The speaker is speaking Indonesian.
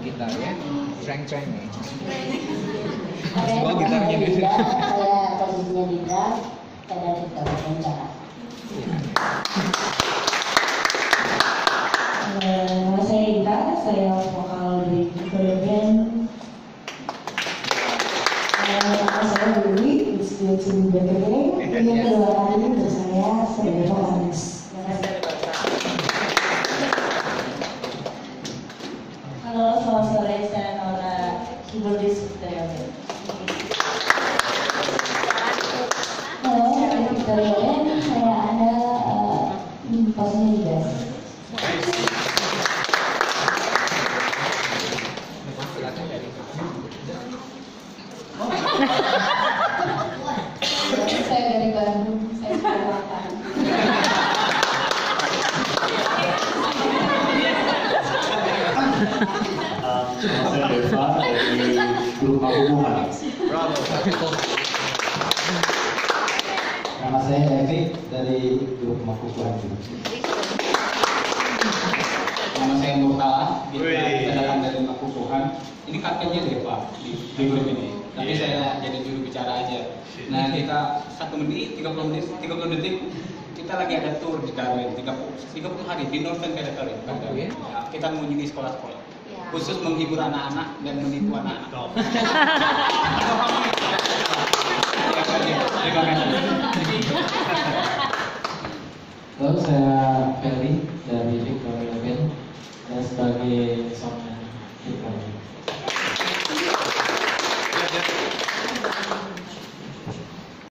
gitar ya. Ceng-ceng nih. Saya gitarnya di sini. saya posisinya di drum, saya dari bagian cara. Nama saya Ita, saya vokal di Korea Band. Nama saya Dewi, di BPD. Ini kedua kali untuk saya sebagai vokalis. Halo, selamat sore, saya Nora, keyboardis dari Band. Halo, saya Victoria Band, saya ada posisinya di bass. Saya dari Bandung, saya sudah makan. Saya Deva dari grup Makukuhan. Nama saya David dari grup Makukuhan juga. Nama saya Murtala, kita datang dari Makukuhan. Ini kakeknya Deva di grup ini. Tapi saya jadi juru bicara aja. Nah kita 1 menit, 30 detik kita lagi ada tour di Darwin 30 hari di Northern Territory. Ya, kita mengunjungi sekolah-sekolah khusus menghibur anak-anak dan menipu anak-anak. Terima kasih.